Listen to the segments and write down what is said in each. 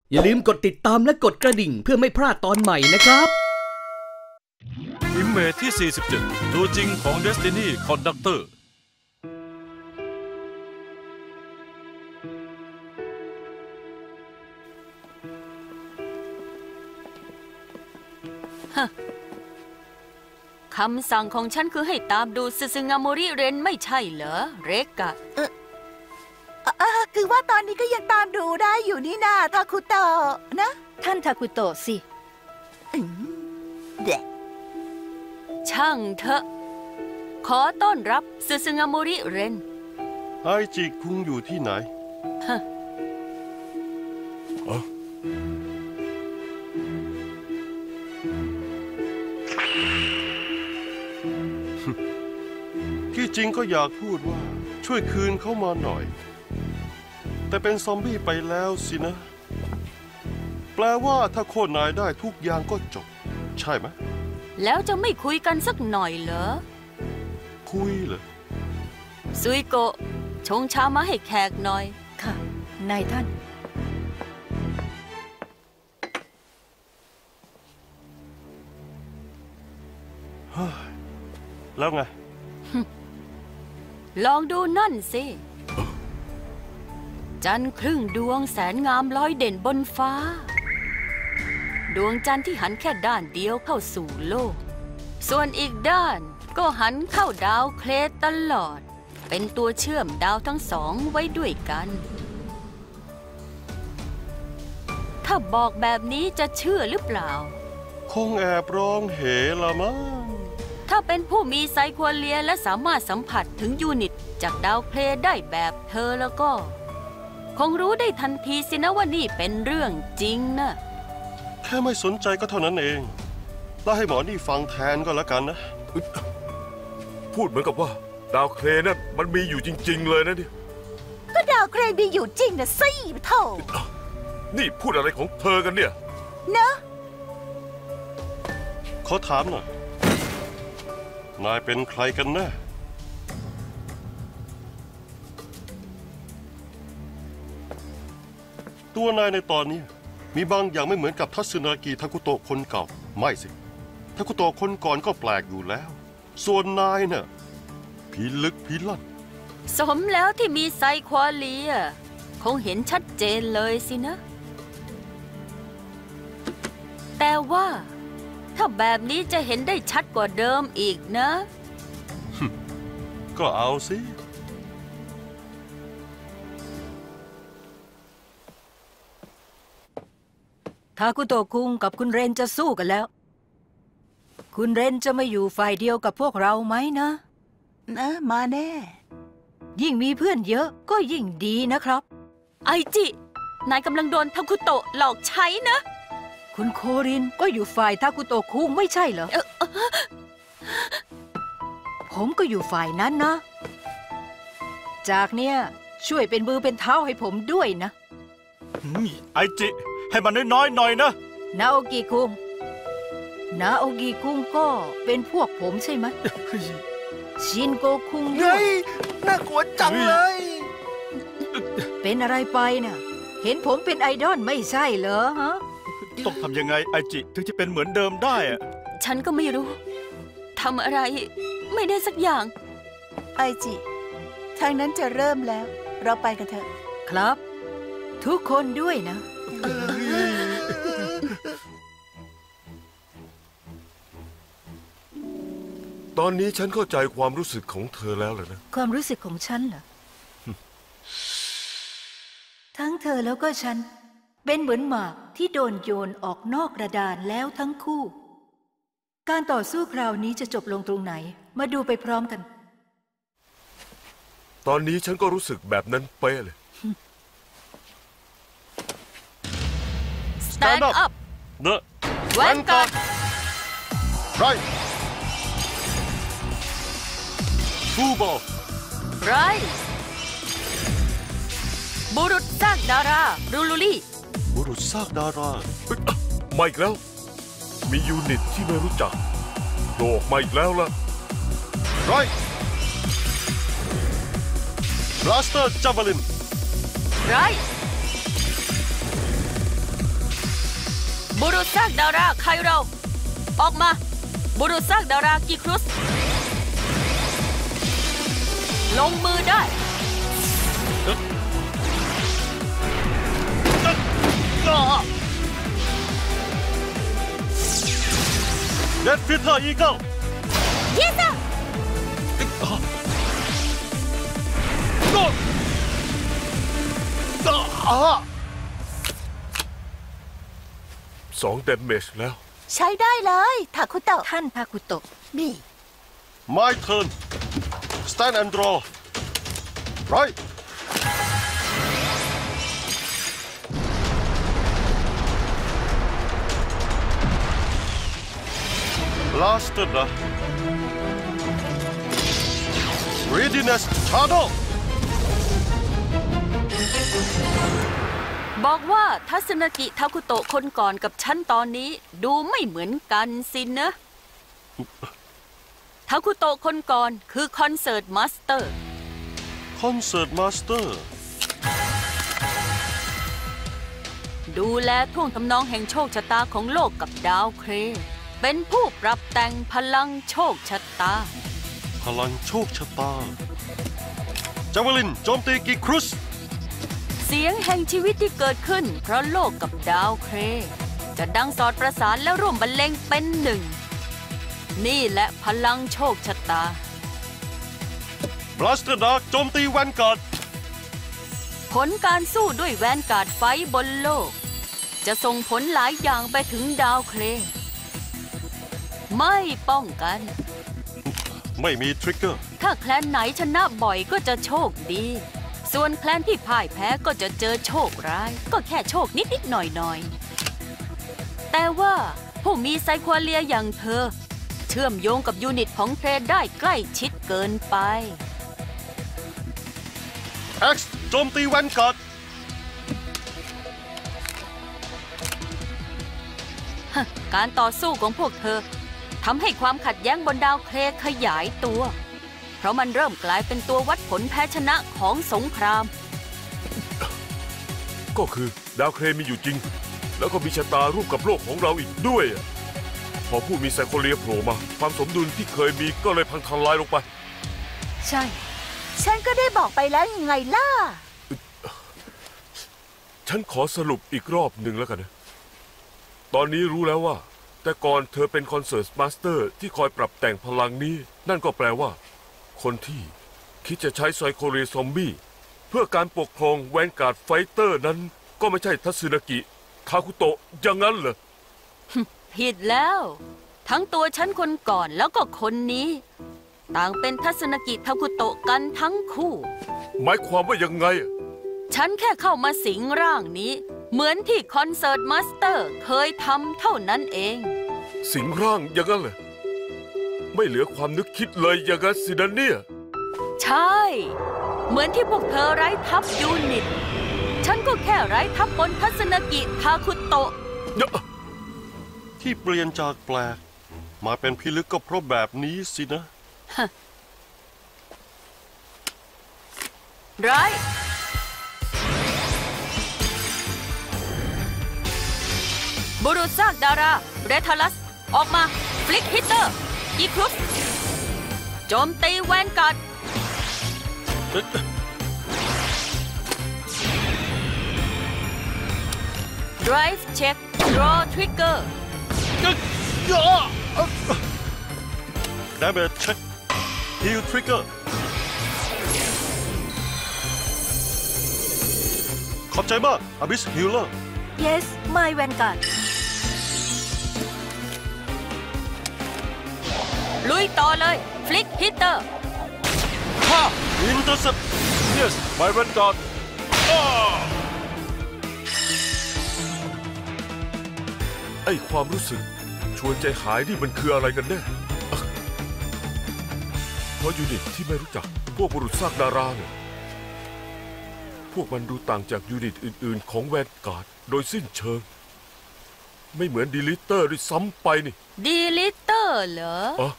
อย่าลืมกดติดตามและกดกระดิ่งเพื่อไม่พลาดตอนใหม่นะครับอิมเมจที่ 47 ตัวจริงของ Destiny Conductor คำสั่งของฉันคือให้ตามดูซึซึงาโมริเรนไม่ใช่เหรอเรกะคือว่าตอนนี้ก็ยังตามดูได้อยู่นี่นาทาคุโตะนะท่านทาคุโตะสิเด็กช่างเถอะขอต้อนรับซึซึงาโมริเรนไอจิคุงอยู่ที่ไหนที่จริงก็อยากพูดว่าช่วยคืนเขามาหน่อยแต่เป็นซอมบี้ไปแล้วสินะแปลว่าถ้าโค่นนายได้ทุกอย่างก็จบใช่ไหมแล้วจะไม่คุยกันสักหน่อยเหรอคุยเหรอซุยโกะชงชามาให้แขกหน่อยค่ะนายท่านแล้วไงลองดูนั่นสิจันทร์ครึ่งดวงแสนงามลอยเด่นบนฟ้าดวงจันทร์ที่หันแค่ด้านเดียวเข้าสู่โลกส่วนอีกด้านก็หันเข้าดาวเคราะห์ตลอดเป็นตัวเชื่อมดาวทั้งสองไว้ด้วยกันถ้าบอกแบบนี้จะเชื่อหรือเปล่าคงแอบร้องเหละมั้งถ้าเป็นผู้มีไซควอเลียและสามารถสัมผัสถึงยูนิตจากดาวเคราะห์ได้แบบเธอแล้วก็คงรู้ได้ทันทีสินะว่านี่เป็นเรื่องจริงนะแค่ไม่สนใจก็เท่านั้นเองเล่าให้หมอนี่ฟังแทนก็แล้วกันนะพูดเหมือนกับว่าดาวเคราะห์นั่นมันมีอยู่จริงๆเลยนะเนี่ยก็ดาวเคราะห์มีอยู่จริงนะสิโธ่นี่พูดอะไรของเธอกันเนี่ยเนอะขอถามหน่อยนายเป็นใครกันแน่ตัวนายในตอนนี้มีบางอย่างไม่เหมือนกับทัศนากิทาคุโตะคนเก่าไม่สิทาคุโตะคนก่อนก็แปลกอยู่แล้วส่วนนายน่ะผีลึกผีลั่นสมแล้วที่มีไซควอเลียคงเห็นชัดเจนเลยสินะแต่ว่าถ้าแบบนี้จะเห็นได้ชัดกว่าเดิมอีกนะก็เอาสิทาคุโตะคุงกับคุณเรนจะสู้กันแล้วคุณเรนจะมาอยู่ฝ่ายเดียวกับพวกเราไหมนะมาแน่ยิ่งมีเพื่อนเยอะก็ยิ่งดีนะครับไอจินายกำลังโดนทาคุโตะหลอกใช้นะคุณโครินก็อยู่ฝ่ายทาคุโตะคุงไม่ใช่เหรอผมก็อยู่ฝ่ายนั้นนะจากเนี้ยช่วยเป็นมือเป็นเท้าให้ผมด้วยนะไอจิให้มันน้อยๆหน่อยนะนาโอกิคุงนาโอกิคุงก็เป็นพวกผมใช่ไหมชินโกคุงด้วยน่ากลัวจังเลยเป็นอะไรไปน่ะเห็นผมเป็นไอดอลไม่ใช่เหรอฮะต้องทำยังไงไอจิถึงจะเป็นเหมือนเดิมได้อะฉันก็ไม่รู้ทำอะไรไม่ได้สักอย่างไอจิทางนั้นจะเริ่มแล้วเราไปกันเถอะครับทุกคนด้วยนะตอนนี้ฉันเข้าใจความรู้สึกของเธอแล้วเลยนะความรู้สึกของฉันเหรอทั้งเธอแล้วก็ฉันเป็นเหมือนหมากที่โดนโยนออกนอกกระดานแล้วทั้งคู่การต่อสู้คราวนี้จะจบลงตรงไหนมาดูไปพร้อมกันตอนนี้ฉันก็รู้สึกแบบนั้นเป๊ะเลย Stand up The Vanguard Right Full ball Right บุรุษซากดารารูลูลี่บุรุษซากดารามาอีกแล้วมียูนิตที่ไม่รู้จักโผล่ออกมาอีกแล้วล่ะ Right Blaster Javelin Right บุรุษซากดาราไคโรออกมาบุรุษซากดารากิครุสลงมือได้เดดฟิตเลอร์อีเกิล Yes sir 2 damage แล้วใช้ได้เลยทาคุโตะท่านทาคุโตะนี่ My turn Stand and draw Right Blasted นะ Readiness Shadow บอกว่าทัศนกิทาคุโตะคนก่อนกับฉันตอนนี้ดูไม่เหมือนกันสินะทาคุโตะคนก่อนคือคอนเสิร์ตมาสเตอร์ Concert Master ดูแลท่วงทำนองแห่งโชคชะตาของโลกกับดาวเคราะห์เป็นผู้ปรับแต่งพลังโชคชะตาพลังโชคชะตาจาวลินโจมตีกิครุสเสียงแห่งชีวิตที่เกิดขึ้นเพราะโลกกับดาวเคราะห์จะดังสอดประสานและร่วมบรรเลงเป็นหนึ่งนี่แหละพลังโชคชะตา Blaster Dark โจมตีแวนการ์ดผลการสู้ด้วยแวนการ์ดไฟบนโลกจะส่งผลหลายอย่างไปถึงดาวเคราะห์ไม่ป้องกันไม่มีทริกเกอร์ถ้าแคลนไหนชนะบ่อยก็จะโชคดี ส่วนแคลนที่พ่ายแพ้ก็จะเจอโชคร้าย ก็แค่โชคนิดๆหน่อยๆแต่ว่าผู้มีไซควาเลียอย่างเธอเชื่อมโยงกับยูนิตของเทรดได้ใกล้ชิดเกินไป X โจมตีแวนการ์ดการต่อสู้ของพวกเธอทำให้ความขัดแย้งบนดาวเคราะห์ขยายตัว เพราะมันเริ่มกลายเป็นตัววัดผลแพ้ชนะของสงครามก็คือดาวเคราะห์มีอยู่จริง แล้วก็มีชะตาร่วมกับโลกของเราอีกด้วยอะพอผู้มีไซโคเลียโผล่มาความสมดุลที่เคยมีก็เลยพังทลายลงไปใช่ฉันก็ได้บอกไปแล้วยังไงล่ะฉันขอสรุปอีกรอบหนึ่งแล้วกันนะตอนนี้รู้แล้วว่าแต่ก่อนเธอเป็นคอนเสิร์ตมาสเตอร์ที่คอยปรับแต่งพลังนี้นั่นก็แปลว่าคนที่คิดจะใช้ไซโคเรียซอมบี้เพื่อการปกครองแวนการ์ดไฟเตอร์นั้นก็ไม่ใช่ทัศนกิทาคุโตะอย่างนั้นเหรอผิดแล้ว ทั้งตัวฉันคนก่อนแล้วก็คนนี้ ต่างเป็นทัศนกิทาคุโตะกันทั้งคู่หมายความว่ายังไงฉันแค่เข้ามาสิงร่างนี้เหมือนที่คอนเสิร์ตมาสเตอร์เคยทำเท่านั้นเองสิงร่างอย่างนั้นเหรอไม่เหลือความนึกคิดเลยอย่างนั้นสินะเนี่ยใช่ เหมือนที่พวกเธอไร้ทัพยูนิต ฉันก็แค่ไร้ทัพบนทัศนกิทาคุโตะที่เปลี่ยนจากแปลกมาเป็นพิลึกก็เพราะแบบนี้สินะไรบุรุษซากดาราเรทาลัสออกมาฟลิกฮิตเตอร์อีครุสโจมตีแวนการ์ด Drive check draw trigger Damage check Heal trigger ขอบใจมาก Abyss Healer yes my vanguard ลุยต่อเลยฟลิกฮิตเตอร์ Intercept Yes my vanguard ไอ้ความรู้สึกชวนใจหายนี่มันคืออะไรกันแน่เพราะยูนิตที่ไม่รู้จักพวกบุรุษซากดาราเนี่ยพวกมันดูต่างจากยูนิตอื่นๆของแวนการ์ดโดยสิ้นเชิงไม่เหมือนดีลิเตอร์ด้วยซ้ำไปนี่ดีลิเตอร์เหรออ๋อ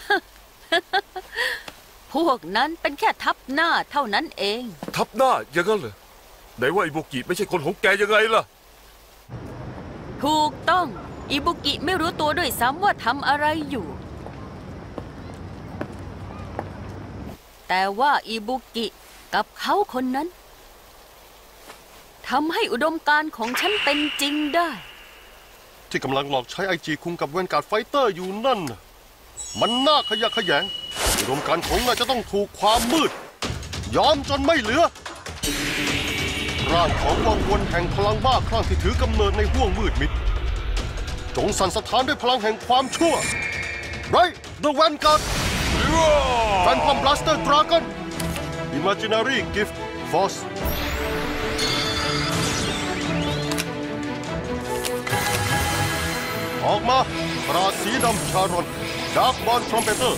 พวกนั้นเป็นแค่ทับหน้าเท่านั้นเองทับหน้าอย่างนั้นเหรอไหนว่าไอ้โบกิไม่ใช่คนของแกยังไงล่ะถูกต้องอิบุกิไม่รู้ตัวด้วยซ้ำว่าทำอะไรอยู่แต่ว่าอิบุกิกับเขาคนนั้นทำให้อุดมการณ์ของฉันเป็นจริงได้ที่กำลังหลอกใช้ไอจีคุงกับเวนการ์ดไฟเตอร์อยู่นั่นน่ะมันน่าขยะแขยงอุดมการณ์ของนายจะต้องถูกความมืดยอมจนไม่เหลือร่างของวังวนแห่งพลังบ้าคลั่งที่ถือกำเนิดในห้วงมืดมิดจงสั่นสะท้านด้วยพลังแห่งความชั่วไรเดอะแวนการ์ดแฟนพอมบลัสเตอร์ดราก้อนอิม Imaginary Gift Force ออกมาปราดสีดำชารอนดาร์กบอลทรอมเปเตอร์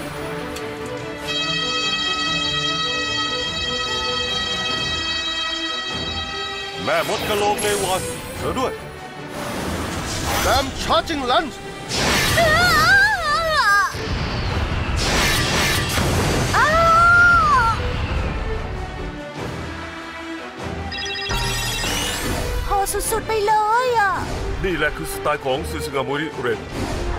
แม่มดกะโหลกในวันเธอด้วยแดมชาร์จิงแลนส์พอสุดๆไปเลยอ่ะนี่แหละคือสไตล์ของซึซึงาโมริเรน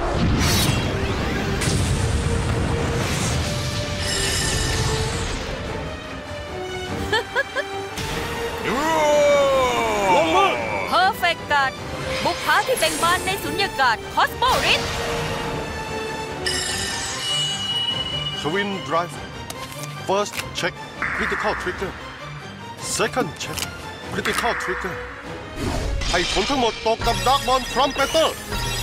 ลงมือเพอร์เฟกต์การ์ดบุกผาที่เบ่งบานในสุญญากาศคอสโมริส Twin Drive First Check Critical Trigger Second Check Critical Trigger ให้ผลทั้งหมดตกกับดาร์กบอลทรัมเปเตอร์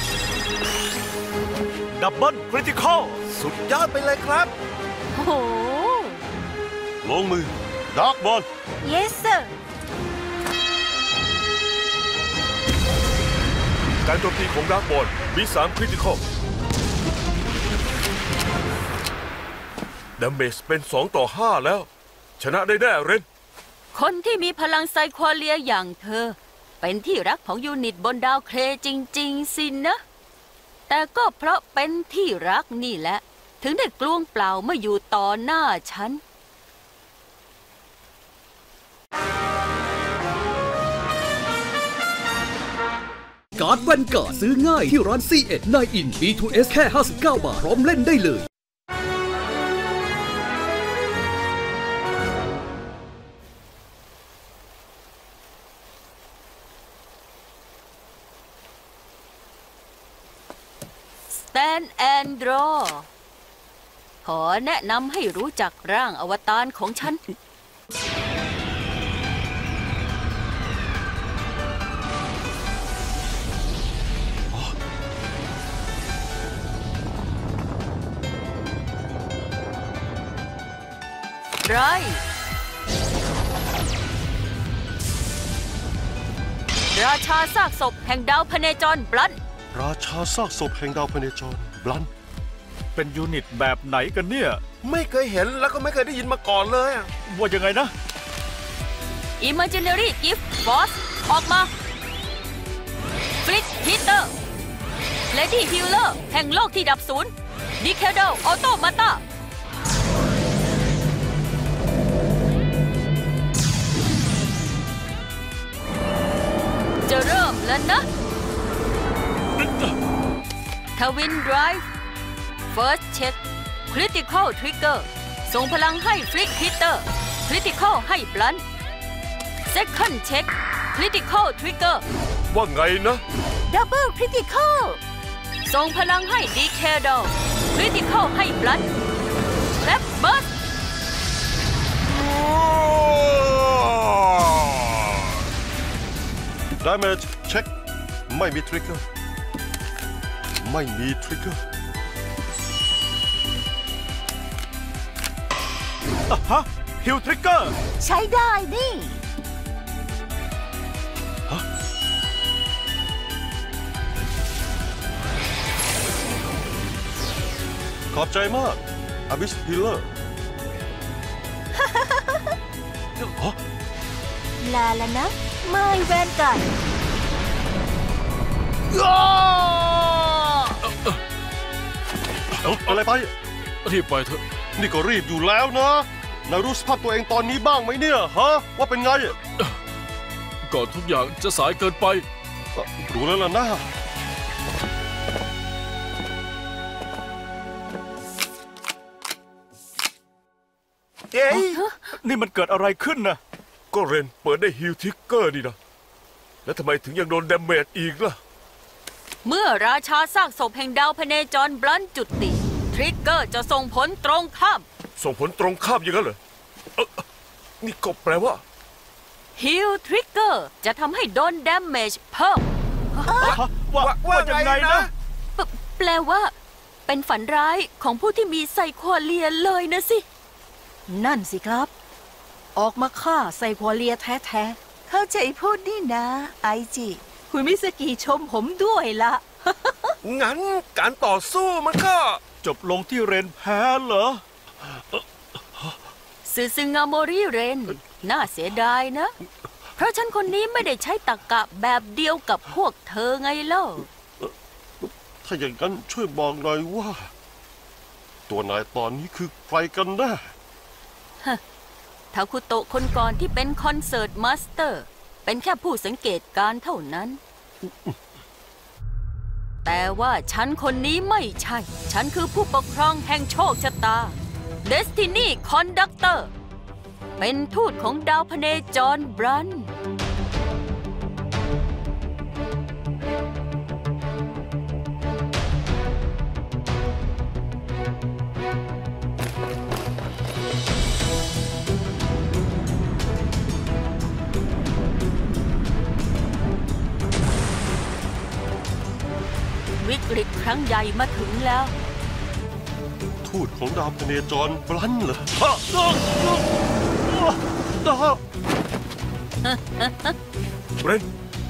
ดับเบิลคริติคอลสุดยอดไปเลยครับโอ้โหลงมือดาร์กบอล yes sir การโจมตีของดาร์กบอลมี3คริติคอลดาเมจเป็น2-5แล้วชนะได้แน่เรนคนที่มีพลังไซควาเลียอย่างเธอเป็นที่รักของยูนิตบนดาวเครจริงๆสินะแต่ก็เพราะเป็นที่รักนี่แหละถึงได้กลวงเปล่าเมื่ออยู่ต่อหน้าฉันการ์ดแวนการ์ดซื้อง่ายที่ร้าน C1 9 in B2S แค่ 59 บาทพร้อมเล่นได้เลย Stand and Draw ขอแนะนำให้รู้จักร่างอวตารของฉัน ไรราชาซากศพแห่งดาวพเนจรบลันราชาซากศพแห่งดาวพเนจรบลันเป็นยูนิตแบบไหนกันเนี่ยไม่เคยเห็นแล้วก็ไม่เคยได้ยินมาก่อนเลยว่ายังไงนะ Imaginary Gift Force ออกมาฟลิตฮิตเตอร์เลดี้ฮิลเลอร์แห่งโลกที่ดับสูญดิเคเดลออโตมาตาจะเริ่มแล้วนะทวินไดรฟ์ First Check Critical Trigger ส่งพลังให้ฟลิกฮิตเตอร์ Critical ให้บลัน Second Check Critical Trigger ว่าไงนะ Double Critical ส่งพลังให้ดีเคเดล Critical ให้บลัน Trap Burst Damage Check ไม่มีทริกเกอร์ไม่มีทริกเกอร์ฮะฮิลทริกเกอร์ใช้ได้นี่ฮะขอบใจมาก Abyss Healer ลาแล้วนะไม่แวนกันอะไรไปรีบไปเถอะนี่ก็รีบอยู่แล้วนะนายรู้สภาพตัวเองตอนนี้บ้างไหมเนี่ยฮะว่าเป็นไงก่อนทุกอย่างจะสายเกินไปรู้แล้วล่ะนะเอ๊ะนี่มันเกิดอะไรขึ้นนะก็เรนเปิดได้ฮิลทิกเกอร์นี่นะแล้วทำไมถึงยังโดนดาเมจอีกล่ะเมื่อราชาซากศพแห่งดาวพเนจรบลันจุติทริกเกอร์จะส่งผลตรงข้ามส่งผลตรงข้ามอย่างนั้นเหรอนี่ก็แปลว่าฮิลทริกเกอร์จะทำให้โดนดาเมจเพิ่มว่ายังไงนะแปลว่า เป็นฝันร้ายของผู้ที่มีไซโคเลียเลยนะสินั่นสิครับ ออกมาฆ่าไซควอเลียแท้เข้าใจพูดนี่นะ ไอจิๆคุณมิสกิชมผมด้วยละงั้นการต่อสู้มันก็จบลงที่เรนแพ้เหรอซึซึงาโมริเรนน่าเสียดายนะ เพราะฉันคนนี้ไม่ได้ใช้ตรรกะแบบเดียวกับพวกเธอไงเล่าถ้าอย่างนั้นช่วยบอกหน่อยว่า ตัวนายตอนนี้คือใครกันแน่ทาคุโตะคนก่อนที่เป็นคอนเสิร์ตมาสเตอร์ เป็นแค่ผู้สังเกตการเท่านั้น แต่ว่าฉันคนนี้ไม่ใช่ ฉันคือผู้ปกครองแห่งโชคชะตา Destiny Conductor เป็นทูตของดาวพเนจรบรัน วิกฤตครั้งใหญ่มาถึงแล้วทูตของดาวพเนจรบลันเหรอเรน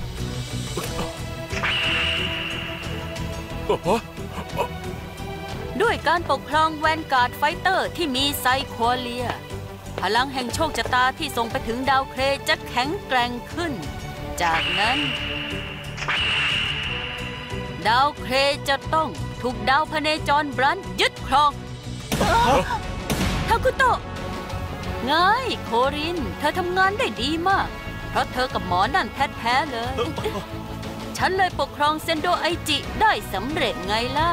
ด้วยการปกครองแวนการ์ดไฟเตอร์ที่มีไซโคเลีย พลังแห่งโชคชะตาที่ส่งไปถึงดาวเคราะห์จะแข็งแกร่งขึ้น จากนั้น ดาวเคราะห์จะต้องถูกดาวพเนจรบรันยึดครองทาคุโตะไงโครินเธอทำงานได้ดีมาก เพราะเธอกับหมอนั่นแท้ๆเลย ฉันเลยปกครองเซนโดไอจิได้สำเร็จไงล่ะ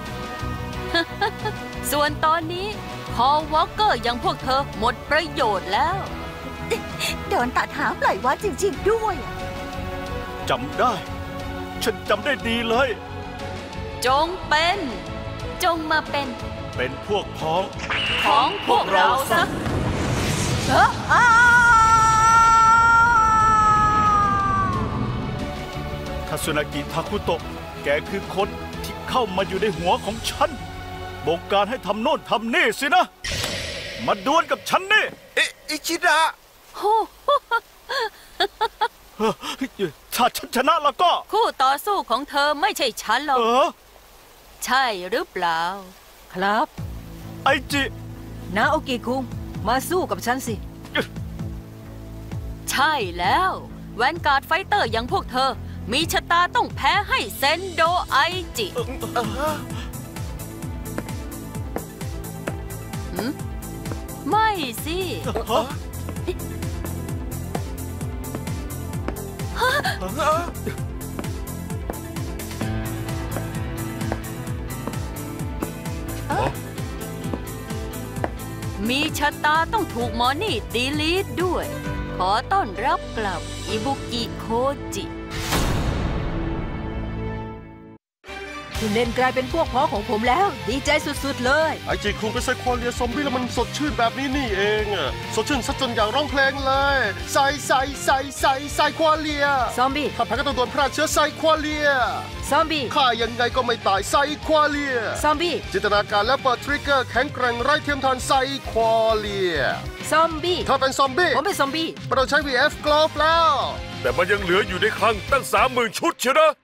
ส่วนตอนนี้คอวอลเกอร์อย่างพวกเธอหมดประโยชน์แล้วโดนตัดหางปล่อยวัดจริงๆด้วยจำได้ ฉันจำได้ดีเลยจงมาเป็นเป็นพวกพ้องของพวกเราซะคาสึนากิทาคุโตะ แกคือคนที่เข้ามาอยู่ในหัวของฉัน บงการให้ทำโน่นทำนี่สินะ มาดวลกับฉันนี่อิชิดะถ้าฉันชนะแล้วก็คู่ต่อสู้ของเธอไม่ใช่ฉันหรอก ใช่หรือเปล่าครับไอจินาโอกิคุงมาสู้กับฉันสิใช่แล้วแวนการ์ดไฟเตอร์อย่างพวกเธอ มีชะตาต้องแพ้ให้เซนโดไอจิไม่สิ มีชะตาต้องถูกหมอนี่ดีลีทด้วย ขอต้อนรับกลับอิบุกิโคจิคุณเล่นกลายเป็นพวกพ้องของผมแล้ว ดีใจสุดๆเลยไอจิคุงเป็นไซโคเลียซอมบี้แล้วมันสดชื่นแบบนี้นี่เองอะสดชื่นซะจนอยากร้องเพลงเลยไซโคเลียซอมบี้ถ้าแพ้ก็ต้องโดนพระเชื้อไซโคเลียซอมบี้ข้ายังไงก็ไม่ตายไซโคเลียซอมบี้จินตนาการและเปิดทริกเกอร์แข็งแกร่งไร้เทียมทานไซโคเลียซอมบี้เธอเป็นซอมบี้ผมเป็นซอมบี้เราใช้ VF Glove แล้วแต่มันยังเหลืออยู่ในคลังตั้ง 30,000 ชุดเชียวนะ